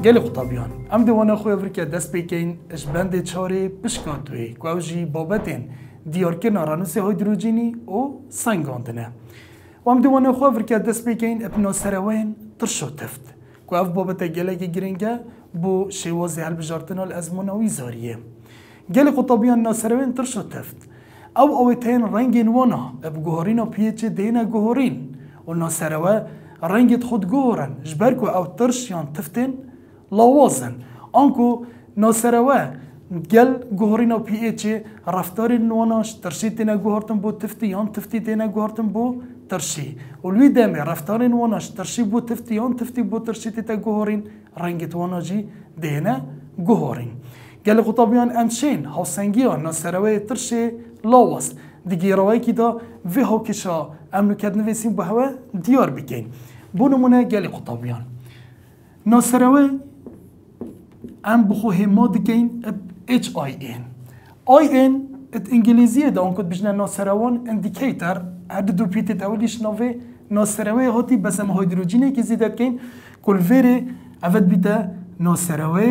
گل قطابیان ام دوانه خوی افریقیا دست بکن اش بند چاره پشکاتوی که اوجی بابتین دیارکن رانوس هیدروژنی و سنگاندنه و ام دوانه خوی افریقیا دست بکن ابنا سروین ترشو تفت که اف بابت گله گرینگه بو شوازی هل بجارتنا الازمونوی زاریه گل قطابیان ناسروین ترشو تفت او اویتین رنگین وانا اب گوهرین و پیچه دینا گوهرین و ناسروه رنگت خود گوهرن جبرکو او ترشیان تفتین لوازن آنکو ناسروه گل گوهرین و پیچه رفتار نواناش ترشی تینا گوهرتن بو تفتی یان تفتی تینا گوهرتن بو ترشی ولوی دمی رفتار نواناش ترشی بو تفتی یان تفتی بو ترشی تیتا گوهرین رنگت وانا جی دینا گوهرین گل قطابیان امشین هاوسنگیان ناسروه ترشی لاواز دیگه روایی که دا وی ها کشا امنو کد نویسیم به هوا دیار بکن بو نمونه گل قطابیان ناسروه ام بخوه ما دکین HIN IN ات انگلیزیه دا اونکد بجنه ناسروان اندیکیتر هر دو پیتت اولیش نوه ناسروه هاتی بس ام هیدروژینه که زیده کن کل ویره اول بیده ناسروه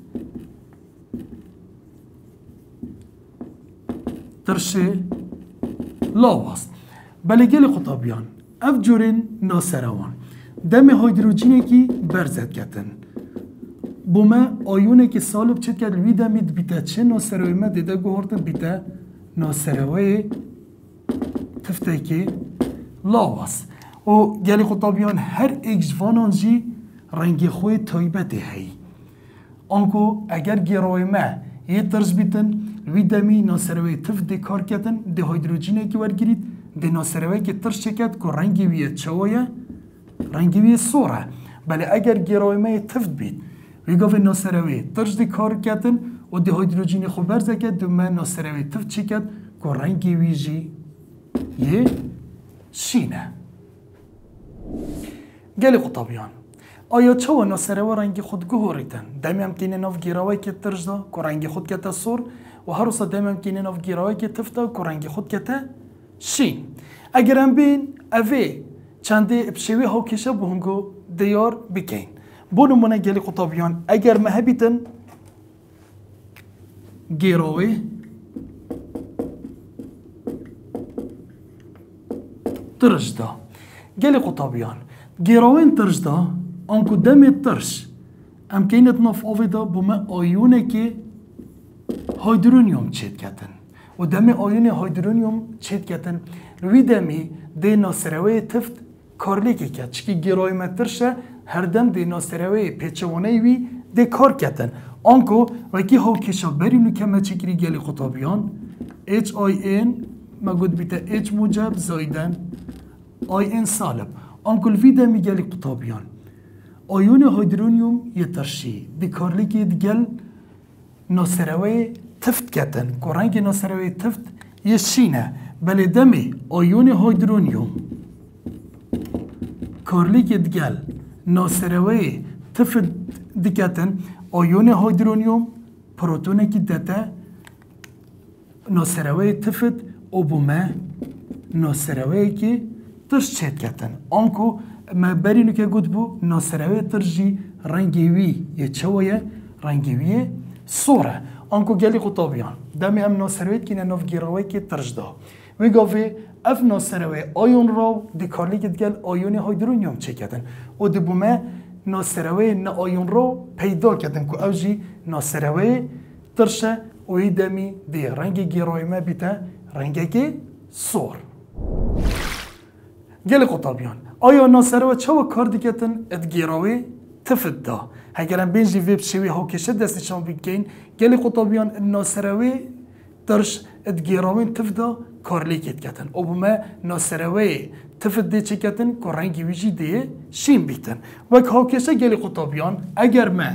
ترشه لاواست بله گل قطابیان اف جورین ناسروان دم هیدروژینه که برزد کتن بوما آیونه که سالب چید کرد لوی دمید بیته چه ناسروی ما دیده گوهردن بیته ناسروی تفته که لاواست و گل قطابیان هر اکجوانان جی رنگ خوی تایبت هی آنکو اگر گروی ما یه طرز بیتن لوی دمی ناسروی تفت دی کار کتن دی هیدروژینه که ورگیرید دی ناسروی که ترش چکت که رنگی ویه چوایه رنگی ویه سوره بله اگر گروی ما تفت بید ویگاو ناسروی ترش دی کار کتن و دی هیدروژینی خوب برزه کت دو من ناسروی تفت چکت که رنگی ویجی یه شینه گل قطابیان آیا چه و ناسروی رنگی خود گوهریتن دمی هم کینه ناف گیراوی که ترش دا که رنگی خود کتا سور و هر روزا دمی هم کینه ناف گیراوی که تفتا که رنگی خود کتا شین اگر هم بین اوه چنده بشوی ها کشه بهنگو دیار بکین بو نمونه گلی قطابیان اگر مهبیتن گیراوی ترش دا گلی قطابیان گیراوین ترش دا آنکو دم ترش ام کینت ناف آوی دا بوما آیونه که هیدرونیوم چید کتن و دم آیون هیدرونیوم چید کتن روی دمی دی ناسروی تفت کارلیکی کت چکی گیراوی مترشه هر دم دی ناسروی پیچوانه وی دی کار کتن آنکو وکی ها کشا برینو که ما چکری گلی قطابیان HIN ما گود بیتا H موجب زایدن IN سالب آنکو الوی دمی گلی قطابیان آیون هیدرونیوم یه ترشی دی کارلیکی دیگل ناسروی تفت کتن که رنگ ناسروی تفت یه شینه بله دمی آیون هیدرونیوم کارلیکی دیگل ناسروی تفت دکتن آیون هیدرونیوم پروتونه که دته ناسروی تفت او بومه ناسروی که ترش چید کتن آنکو ما برینو که گود بو ناسروی ترجی رنگیوی یه چویه رنگیوی سوره آنکو گلی قطابیان دمی هم ناسرویت که ناف گیراوی که ترج دا وی گاوی اف ناسروی آیون رو دی کارلی که دگل آیون هیدرونیوم چه کتن و دی بومه ناسروی نا آیون رو پیدا کتن که او جی ناسروی ترشه و ای دمی دی رنگ گیراوی ما بیتا رنگی که سور گل قطابیان آیا ناسروی چه و کار دیگتن اد گیراوی تفت دا هگرم بینجی ویب شوی ها کشه دستشان بگین گل قطابیان ناسروی ترش اد گیراوین تفت دا کارلیکت کتن او بومه ناسروی تفت دی چه کتن که رنگی ویجی دی شین بیتن وک ها کشه گل قطابیان اگر من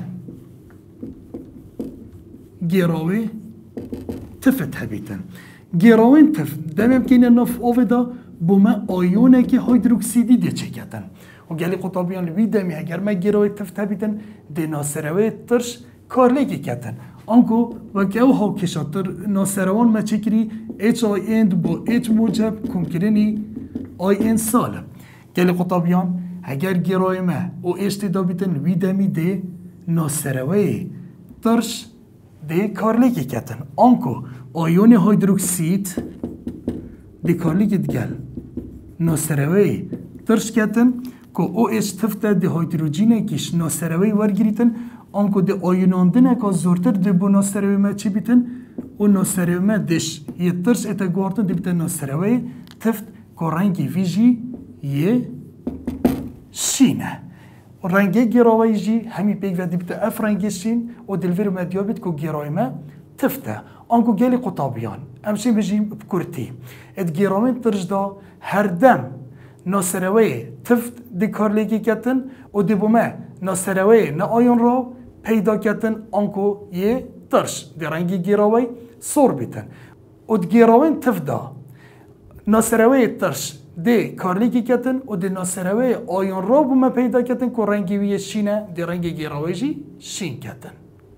گیراوی تفت هبیتن گیراوین تفت دمیم کنه ناف آوه دا بومه آیونه که هیدروکسیدی دی چه کتن و گلی قطابیان وی دمی اگر ما گیروی تفت بیتن دی ناسروی ترش کارلیکی کتن آنکو وکی او ها کشاتر ناسروان ما چکری HIN با H موجب کنکرینی IN سالب گلی قطابیان اگر گیروی ما او اشتی دا بیتن وی دمی دی ناسروی ترش ده کارلیکی کتن آنکو آیون هیدروکسید ده کارلیکی دگل ناسروی ترش کتن که او ایش تفته ده هیدروجینه کش ناسروی ورگریتن آنکو ده آیوناندنه که زورتر ده بو ناسروی ما چی بیتن و ناسروی ما دش یه ترش اتا گوارتن ده بیتن ناسروی تفت که رنگی ویجی یه شینه رنگی گراوی جی همی پیک و دیبت اف رنگی شین و دلویر ما دیابید که گراوی ما تفته آنکو گلی قطابیان امشین بجیم بکرتی ات گراوی ترش دا هر دم ناسروی تفت دی کارلیکی کتن و دی بومه ناسروی نا آیون را پیدا کتن آنکو یه ترش دی رنگی گراوی سور بیتن و دی گراوی تفت دا ناسروی ترش دی کارلیکی کتن و دی ناسروی آیون را بومه پیدا کتن که رنگی وی شینه دی رنگی گراوی جی شین کتن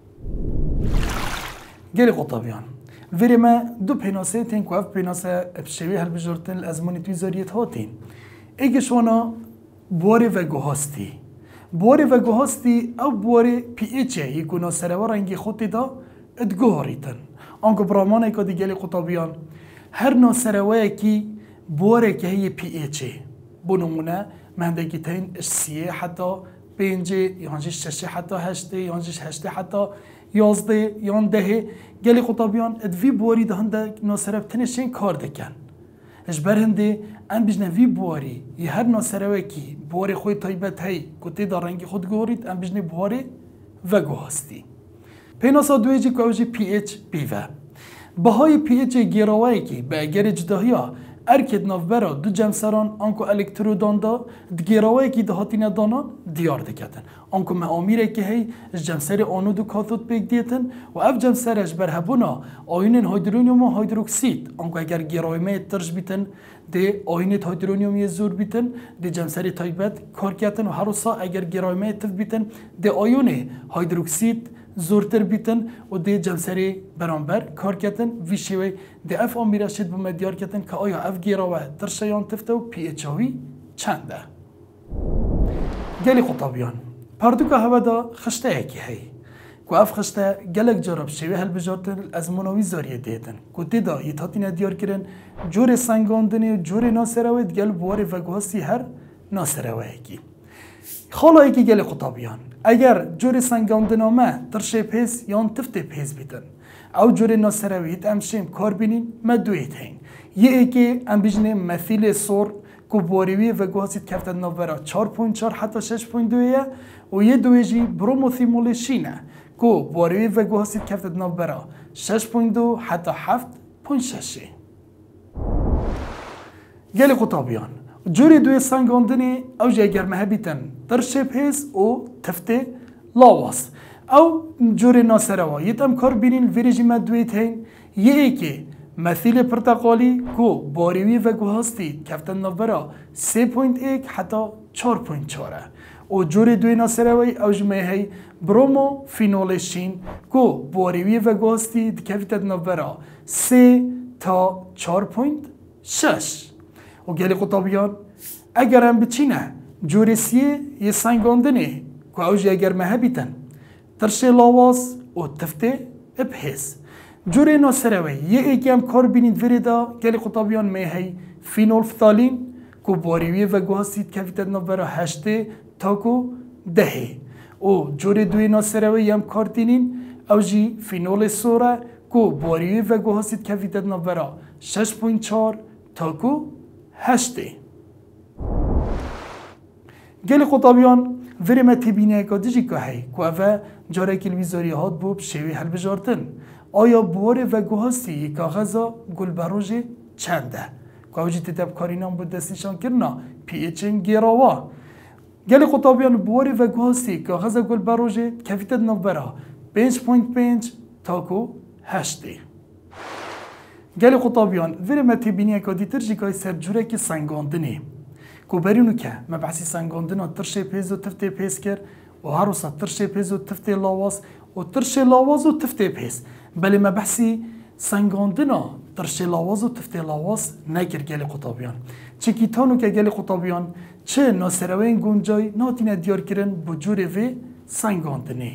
گلی قطابیان ویری ما دو پیناسه تین که اف پیناسه بشوی هل بجورتن الازمانی توی زاریت هاتین ایگه شوانا بواری و گوهاستی بواری و گوهاستی او بواری پی ایچه یکو ناسروی رنگی خودی دا ادگوهاریتن آنکو برامانه که دی گلی قطابیان هر ناسروی کی بواره که هی پی ایچه بونمونه مهندگی تین سیه حتی پینجه یانجش ششه حتی هشته یانجش هشته حتی یازده یان دهه گلی قطابیان ادوی بواری ده هنده ناسروی تنشین کار دکن اش برهنده ام بجنه وی بواری یه هر ناسروی کی بواری خوی تایبت هی کتی دا رنگی خود گوارید ام بجنه بواری و گوهاستی پیناسا دویجی که اوجی پی ایچ بیوه بهای پی ایچ گیراوی کی به اگر جداهی ها ارکد نافبرا دو جمسران آنکو الکترودان دا دگیراوی کی دهاتین دانان دیار دکتن آنکو معامیره که هی جمسر آنود و کاتود پیک دیتن و اف جمسرش بر هبونا آینین هیدرونیوم و هیدروکسید آنکو اگر گیراوی ترش بیتن ده آینت هیدرونیوم یه زور بیتن ده جمسر تایبت کار کتن و هر روزا اگر گیراوی تف بیتن ده آیون هیدروکسید زورتر بیتن و ده جمسری برانبر کار کتن ویشوی ده اف آمیره شد بومه دیار کتن که آیا اف گیراوه ترشیان تفته و پی ایچ هاوی چنده گلی قطابیان پردوکا هوا دا خشته یکی هی که اف خشته گلک جراب شوی هل بجارتن از مناوی زاریه دیتن که دیدا یتاتین دیار کرن جور سنگاندنی و جور ناسروید گل بواری و گوهستی هر ناسروه یکی خالا یکی گل قطابیان اگر جور سنگاندنامه ترشه پیز یان تفته پیز بیتن او جور ناسرویت امشیم کار بینین مدویت هین یه ایکی ام بیجنه مثیل سور که بواریوی و گوهسید کفتن نوبرا 4.4 حتی 6.2 و یه دویجی بروموثیمولشینه که بواریوی و گوهسید کفتن نوبرا 6.2 حتی 7.6 گل قطابیان جوری دوی سنگاندنی او جه اگر مهبیتن ترشه پیز و تفته لاواس او جوری ناسروا یتم کار بینین ویریجی مدویت هین یه ایکی مثیل پرتقالی که باریوی و گوهاستی کفتن نوبرا 3.1 حتی 4.4 و جوری دوی ناسروی او جمعه هی برومو فینولشین که باریوی و گوهاستی کفتن نوبرا 3 تا 4.6 و گلی قطابیان اگر هم بچینه جورسیه یه سنگاندنه که اوجی اگر مهبیتن ترشه لاواز و تفته ابحث جوری ناسروی یه ایکی هم کار بینید وریدا گلی قطابیان میهی فینولفتالین که باریوی و گوهستید کفیتت نوبرا 8 تا که 10 و جوری دوی ناسروی هم کار دینین اوجی فینول سوره که باریوی و گوهستید کفیتت نوبرا 6.4 تا که 8 گلی قطابیان وری ما تبینه که دیجی که هی که اوه جاره کلویزاری هات بوب شوی هل بجارتن آیا بواره و گوهستی یک کاغذا گل بروژ چنده که اوجی تتب کارینام بود دستیشان کرنا پی ایچن گیراوا گلی قطابیان بواره و گوهستی کاغذا گل بروژ کفیتت نوبرا 5.5 تا که 8 گلی قطابیان وری ما تبینه که دیتر جیکای سر جوره که سنگاندنی که برینو که مبحثی سنگاندنا ترشه پیز و تفته پیز کرد و هر روزا ترشه پیز و تفته لاواز و ترشه لاواز و تفته پیز بله مبحثی سنگاندنا ترشه لاواز و تفته لاواز نگر گل قطابیان چه کیتانو که گل قطابیان چه ناسروین گنجای ناتینه دیار کرن بجور وی سنگاندنه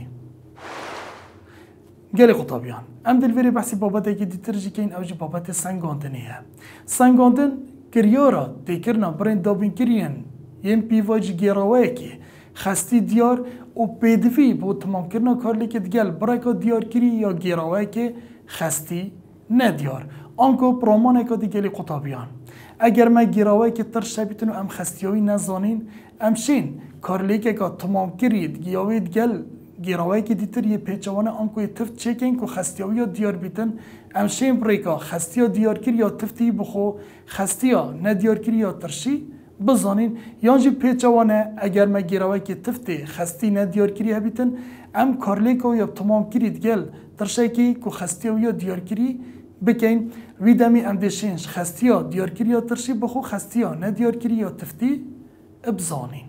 گلی قطابیان ام دلوری بحثی بابت اگه دیترجی که این اوجی بابت سنگاندنه سنگاندن کریارا تکرنا برین دابین کرین یم پیواج گیراوه که خستی دیار و پیدوی با تمام کرنا کار لیکت گل برای که دیار کری یا گیراوه که خستی ندیار آنکو پرومانه که دیگلی قطابیان اگر ما گیراوه که تر شبیتون ام خستیوی نزانین امشین کار لیکه که تمام کرید گیاوید گل گیراوه که دیتر یه پیچوانه آنکو یه تفت چکین که خستیوی یا دیار بیتن امشین بریکا خستیا دیار کری یا تفتی بخو خستیا ندیار کری یا ترشی بزانین یانجی پیچوانه اگر ما گیراوه که تفتی خستی ندیار کری هبیتن ام کار لیکه یا تمام کرید گل ترشکی که خستیوی یا دیار کری بکن ویدمی اندشینش خستیا دیار کری یا ترشی بخو خستیا ندیار کری یا تفتی ابزانین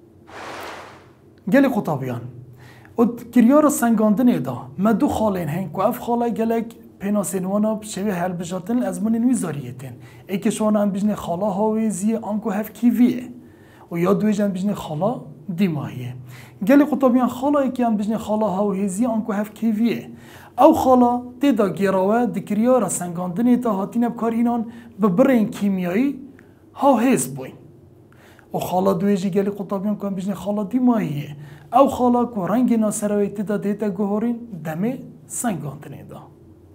گلی قطابیان اد کریار سنگاندنه دا ما دو خالین هن که اف خاله گلک پیناسینوانا شوی هل بجارتن از من نویزاریتن ای که شوانا هم بجنه خاله هاویزیه آنکو هف کیویه و یا دوی جن بجنه خاله دیماهیه گلی قطابیان خاله ای که هم بجنه خاله هاویزیه آنکو هف کیویه او خاله دیدا گیراوه دکریار سنگاندنه دا هاتین بکار اینان ببرین کیمیایی هاویز بوین و خاله دویجی گلی قطابیان که هم بجنه خاله دیماهیه او خاله که رنگ ناسرویتی دا دیتا گوهرین دمه سنگاندنه دا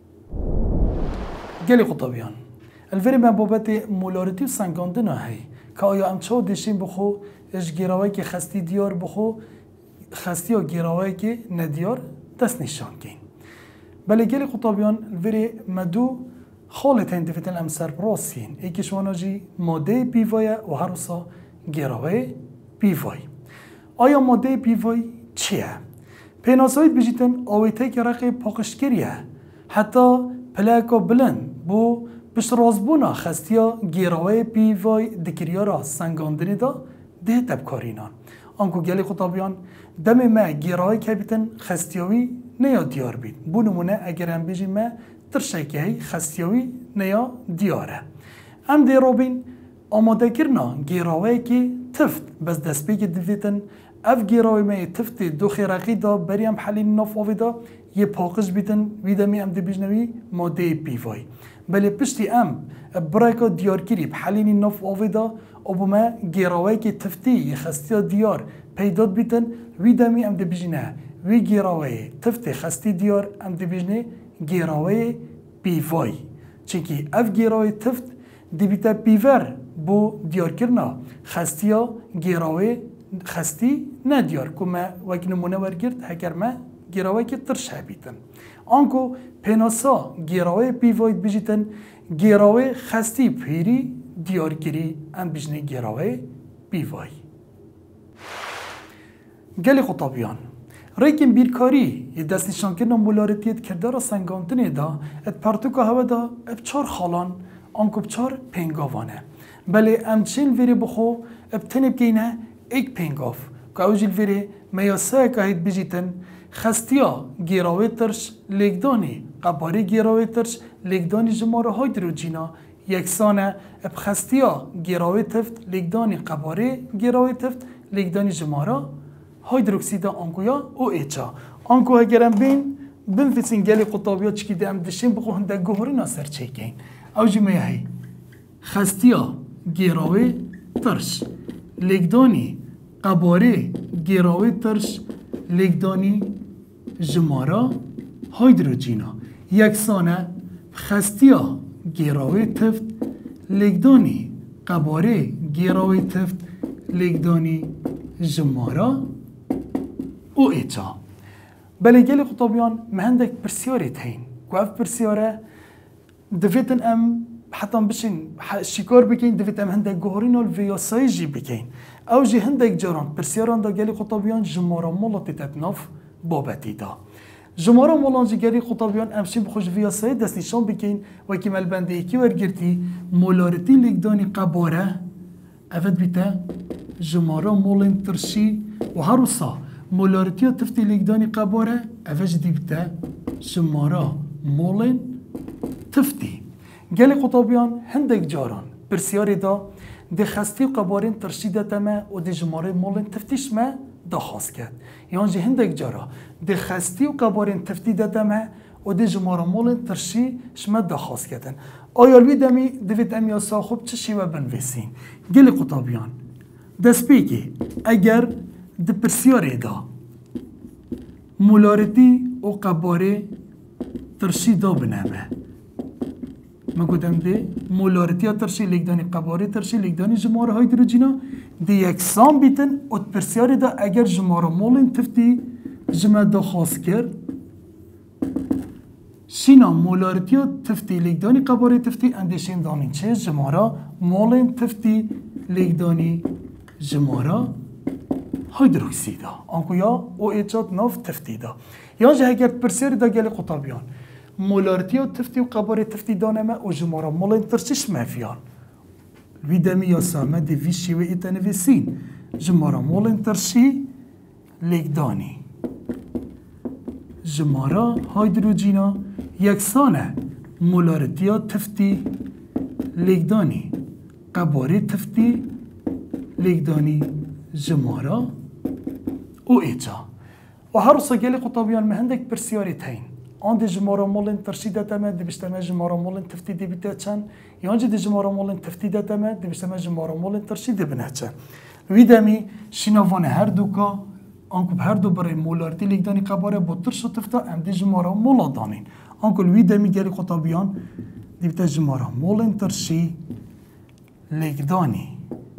گلی قطابیان الوری من بابت مولارتی و سنگاندنه هی که آیا ام چه دیشین بخو اش گیراوی که خستی دیار بخو خستی و گیراوی که ندیار دست نشان کن بله گلی قطابیان الوری مدو خالت هندفتن ام سرپراسین ای که شوانا جی ماده پیوای و هروسا گیراوی پیوای آیا ماده پیوای چیه؟ پیناسایید بجیتن آویته که رقی پاکشگریه حتی پلاکا بلند بو بشرازبونا خستیا گیراوی پیوای دکریارا سنگاندنی دا ده تبکارینان آنکو گلی قطابیان دم ما گیراوی که بیتن خستیاوی نیا دیار بید بو نمونه اگر هم بجی ما ترشکی هی خستیاوی نیا دیاره ام دی رابین آماده کرنا گیراوی که تفت بس دست بگی دویتن اف گیراوی ما تفت دو خیرقی دا بریم حلین نافاوی دا یه پاکش بیتن ویدمی ام دی بجنوی ماده پیوای بله پشتی ام برایکا دیار کری بحلینی ناف آوی دا ابو ما گیراوی که تفتی یه خستی دیار پیداد بیتن ویدمی ام دی بجنه وی گیراوی تفتی خستی دیار ام دی بجنه گیراوی پیوای چونکی اف گیراوی تفت دی بیتا پیور بو دیار کرنا خستیا گیراوی خستی ندیار که ما وکی نمونه ورگرد هکر ما گیراوی که ترش بیتن آنکو پیناسا گیراوی پیواید بجیتن گیراوی خستی پیری دیار کری ام بجنه گیراوی پیوای گلی قطابیان ریکن بیرکاری یه دست نشان کردن مولارتیت کردار سنگاندنه دا ات پرتوکا هوا دا اب چار خالان آنکو بچار پینگاوانه بله ام چین ویری بخو اب تنب گینه ایک پینگاف که اوجیل ویری میاسه که هید بجیتن خستیا گیراوی ترش لگدانی قباری گیراوی ترش لگدانی جماره های دروجینا یکسانه اب خستیا گیراوی تفت لگدانی قباری گیراوی تفت لگدانی جماره هیدروکسیدا آنکویا او ایچا آنکو اگرم بین بنفسین گلی قطابیا چکی دیم دشین بخو هنده گوهری ناصر چیکین او جمعه هی خستیا گیراوی ترش لگدانی قباری گیراوی ترش لگدانی جمارا هیدروجینا یکسانه خستیا گیراوی تفت لگدانی قباره گیراوی تفت لگدانی جمارا او ایچا بله گلی قطابیان مهندک پرسیاری تین که اف پرسیاره دویتن ام حتی بشین شکار بکین دویت ام هندک گوهرین و الویاسایی جی بکین او جی هندک جاران پرسیاران دا گلی قطابیان جمارا مولاتی تتناف بابتی دا جمارا مولانجی گری قطابیان امشین بخوش ویاسایی دست نشان بکین و که ملبنده ایکی ورگرتی مولارتی لگدانی قباره افت بیتا جمارا مولین ترشی و هروسا مولارتی تفتی لگدانی قباره افت جدی بیتا جمارا مولین تفتی گلی قطابیان هندک جاران پرسیاری دا دی خستی قبارین ترشی داتا ما و دی جماره مولین تفتیش ما دخواست کرد یان جه هندک جارا ده خستی و قبارین تفتی دادمه و ده جمارا مولن ترشی شما دخواست کردن آیا الوی دمی دوید امی آسا خوب چه شیوه بنویسین گل قطابیان دست بگی اگر ده پرسیاره دا مولارتی و قباره ترشی دا بنامه ما گفتم ده مولارتی ترشی لیکدانی قباره ترشی لیکدانی جماره هیدروژینا ده یکسان بیتن و پرسیاره دا اگر جماره مولن تفتی جمع دا خاص کرد شینا مولارتی تفتی لیکدانی قباره تفتی اندیشین دانین چه جماره مولن تفتی لیکدانی جماره هیدروکسیدا آنکو یا او ایجاد ناف تفتی دا یا جه اگر پرسیاره دا گل قطابیان مولارتی تفتی و قباره تفتی دانمه و جماره مولن ترشش مافیان وی دمی یا سامه دی وی شیوه ایتنویسین جماره مولن ترشی لیکدانی جماره هیدروژینا یکسانه مولارتی تفتی لیکدانی قباره تفتی لیکدانی جماره او ایجا و هر سگل قطابیان مهندک پرسیاری تین آن دی جماره مولن ترشیده تمه دی بشتمه جماره مولن تفتی دی بیته چند یانجی دی جماره مولن تفتی ده تمه دی بشتمه جماره مولن ترشیده بنه چند وی دمی شینوان هر دوکا آنکو هر دو برای مولارتی لیکدانی قباره با ترش و تفتا ام دی جماره مولا دانین آنکو وی دمی گلی قطابیان دی بیته جماره مولن ترشی لیکدانی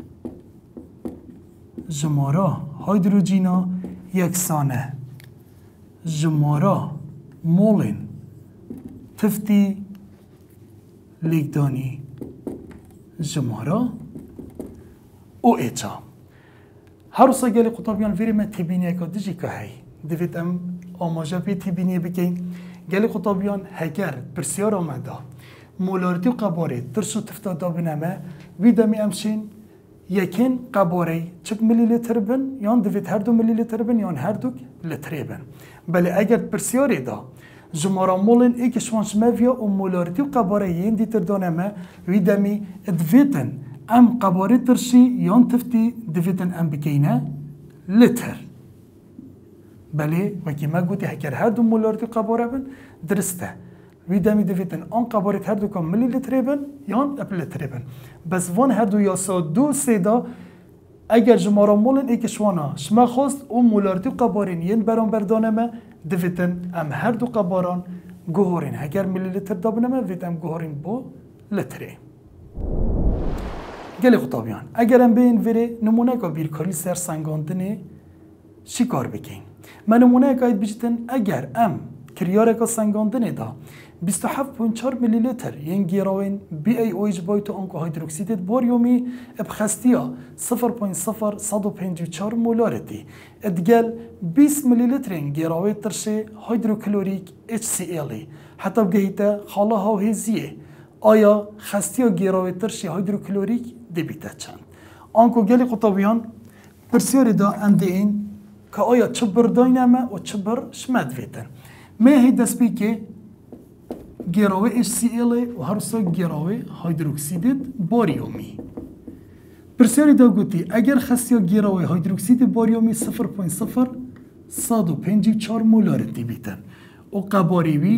جماره هیدروژینا یکسانه جماره مولن تفتی لیکدانی جماره او ایچا هر سا گلی قطابیان ویری ما تبینیه که دیجی که هی دوید ام آماجه بی تبینیه بگین گلی قطابیان هگر پرسیار آمده مولارتی و قباره ترسو تفتا دا بنامه ویدمی امشین یکین قباره چک ملی لیتر بن یان دوید هر دو ملی لیتر بن یان هر دو لیتره بن بله اگر پرسیاری دا جماره مولن ایک شوانش مفیا و مولارتی و قباره یین دیتر دانمه ویدمی ادویتن ام قباره ترشی یان تفتی دویتن ام بکینه لیتر بله وکی ما گوتی هکر هر دو مولارتی قباره بن درسته ویدمی دویتن آن قباره هر دو کم ملی لیتره بن یان اپ لیتره بن بس وان هر دو یاسا دو سیدا اگر جماره مولن ایک شوانا شما خواست او مولارتی قبارین ین بران بردانمه دویتن ام هر دو قباران گوهرین اگر ملی لیتر دابنمه ویدم گوهرین بو لیتره گلی قطابیان اگر ام بین ویره نمونه که بیرکاری سر سنگاندنه چی کار بکین من نمونه که بیشتن اگر ام کریاره که سنگاندنه دا 27.4 ملی لیتر ین گیراوین بی ای اویج بایتو آنکو هیدروکسید باریومی ابخستیا 0.0154 مولارتی ادگل 20 ملی لیتر ین گیراوی ترشه هیدروکلوریک HCl حتی بگهیتا خاله ها هزیه آیا خستیا گیراوی ترشه هیدروکلوریک دبیته چند آنکو گلی قطابیان پرسیاری دا انده این که آیا چه برداینمه و چه بر شمد ویتن مهی دست بی که گیراوی HCl و هر سا گیراوی هیدروکسید باریومی پرسیاری دا گوتی اگر خستیا گیراوی هیدروکسید باریومی 0.0154 مولارتی بیتن و قباریوی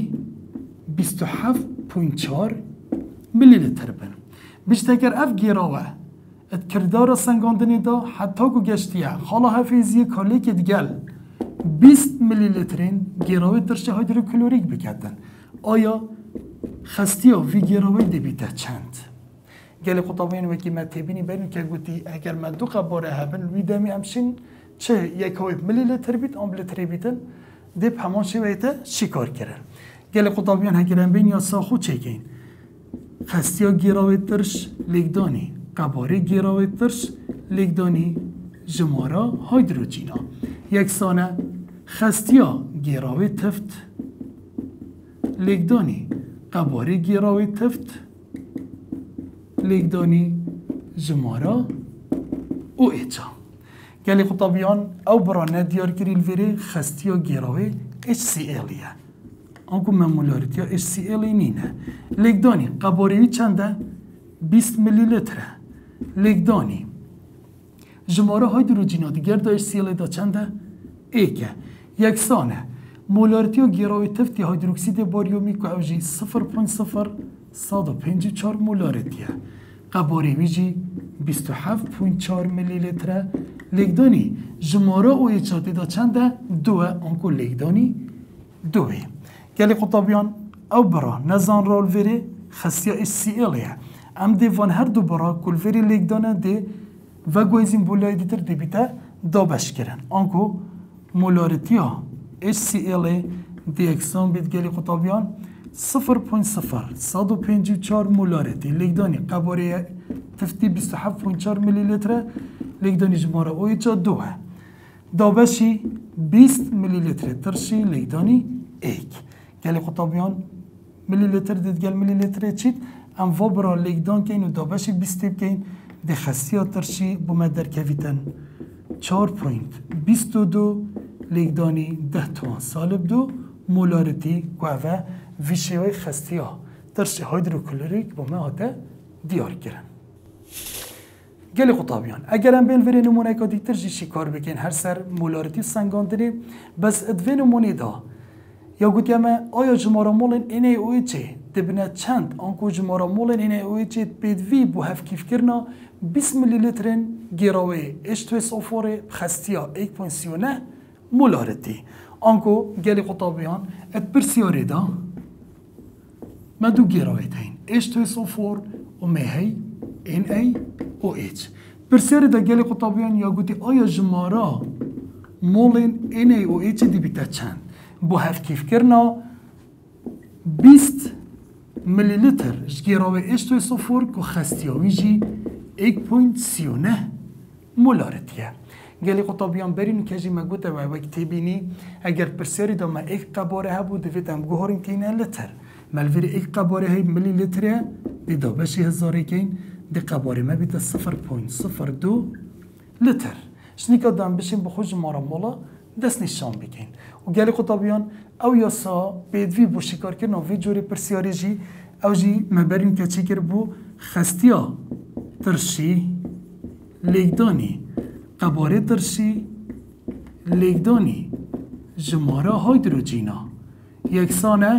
27.4 ملی لیتر بن بیشتر اگر اف گیراوه ات کردار سنگاندنی دا حتی که گشتیه خالا حفیظی کالی که دیگل 20 ملی لیترین گیراوی ترشه هیدروکلوریک بکردن آیا خستیا وی گیراوی دبیته چند گلی قطابین وکی ما تبینی بینو که گوتی اگر من دو قباره هبن وی دمی همشین چه یکوی ملی لیتر بیت آم لیتری بیتن دب همان شویته شکار کرن گلی قطابین هگرن بین یا ساخو چکین خستیا گیراوی ترش لیکدانی قباره گیراوی ترش لیکدانی جماره هیدروژینا یکسانه خستیا گیراوی تفت لیکدانی قباره گیراوی تفت لیکدانی جماره او ایچا گلی قطابیان او برانه دیار کری الویره خستیا گیراوی HCl آنکو مولارتی HCl نینه لیکدانی قباره‌ای چنده 20 ملی لیتره لیکدانی جماره هیدروژینات گرد HCl دا چنده؟ ایکه یکسانه مولارتی و گیراوی تفتی هیدروکسید باریومی که اوجی 0.0154 مولارتیه قباری ویجی 27.4 میلی لتره لیگدانی جماره او ایچاتی دا چنده؟ دوه انکو لیگدانی دوه گلی قطابیان او برا نزان رول وری خسیا HCl یه ام دیوان هر دو برا کل وری لیگدانه دی و گویزین بولای دیتر دی بیتا دا بش کرن انکو مولارتی ها HCl دی اکسان بید گلی قطابیان 0.0154 مولارتی لیگدانی قباری تفتی 27.4 میلی لتره لیگدانی جماره اوی جا دوه دابشی 20 میلی لتره ترشی لیگدانی ایک گلی قطابیان میلی لتر دید گل میلی لتره چید ام وابرا لیگدان کین و دابشی 20 کین دی خسیا ترشی بومد در کویتن 4.22 لیگدانی 10 توان سالب دو مولارتی گوه ویشیوی خستیا ترشی هیدروکلوریک بومه هاته دیار کرن گلی قطابیان اگر هم بین وری نمونه که دیتر جیشی کار بکن هر سر مولارتی سنگان داری بس ادوی نمونه دا یا گوتی همه آیا جماره مولن اینه اوی چه دبنه چند آنکو جماره مولن اینه اوی چه پیدوی بو هف کیف کرنا 20 میلی لترین گیراوی H2SO4 خستیا 1.39 مولارتی آنکو گلی قطابیان ات برسیاری دا ما دو گیراوی تاین H2SO4 و مهی NaOH برسیاری دا گلی قطابیان یا گوتی آیا جماره مولن NaOH دی بیتا چند بو هف کیف کرنا 20 میلی لتر جگیراوی H2SO4 که خستیاوی جی 1.39 مولارتیه گلی قطابیان برین که جی مگوته و وقتی بینی اگر پرسیاری دا ما ایک قباره ها بود دوید هم گوهارین که اینه لتر ملویر ایک قباره های میلی لتره دی دا بشی هزاری که این دی قباره ما بیتا 0.02 لتر شنیکا دام بشین بخوش جماره مولا دست نشان بکن و گلی قطابیان او یاسا بیدوی بو شکار کرن و وی جوری پرسیاری جی او جی مبرین که چی کر بو خستیا ترشی لیگدانی قباره ترشی لیگدانی جماره هیدروژینا یکسانه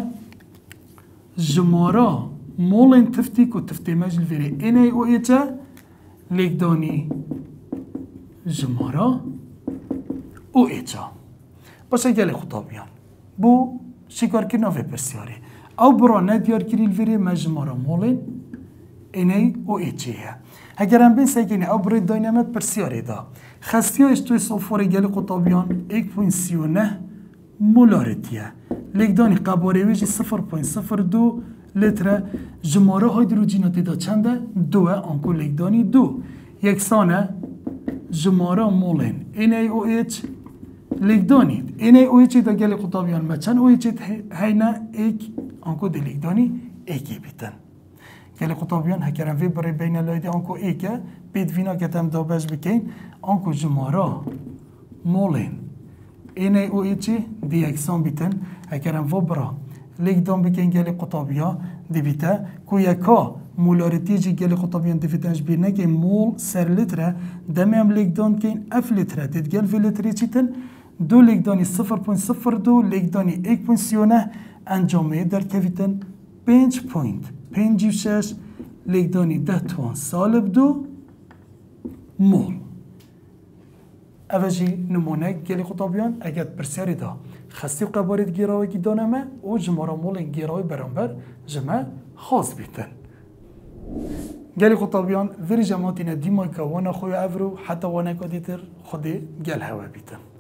جماره مولن تفتی که تفتی مجل ویره NaOH لیگدانی جماره OH باشه گلی خطابیان بو شکار کرنا و پرسیاری او برا ندیار کریل ویره مجماره مولن NaOH اگر هم بین سیکنی او برای داینامت پرسیاری دا خستی H2SO4 گلی قطابیان 1.39 مولارتیه لیگدانی قباره ویجی 0.02 لتره جماره هیدروژیناتی دا چنده؟ دوه آنکو لیگدانی دو یکسانه جماره مولن NaOH لیگدانی NaOH دا گلی قطابیان ما چند OH هینه ایک آنکو دی لیگدانی ایکی بیتن گلی قطابیان هکرم وی برای بین لایده آنکو ایکه بید وینا که تم دابش بکن آنکو جماره مولن NaOH دی اکسان بیتن هکرم و برا لیگدان بکن گلی قطابیا دی بیتا که یکا مولارتی جی گلی قطابیان دی بیتنش بیرنه که مول سر لتره دمی هم لیگدان کن اف لتره دید گل وی لتری چیتن دو لیگدانی 0.02 لیگدانی 1.39 انجامه در کویتن 5.56 لیگدانی 10 توان سالب دو مول اوجی نمونه گلی قطابیان اگر پرسیاری دا خستی قبارید گیراوی که دانمه او جماره مولن گیراوی برانبر جمع خاص بیتن گلی قطابیان وری جماعتین دیمای که وانا خوی افرو حتی وانا که دیتر خودی گل هوا بیتن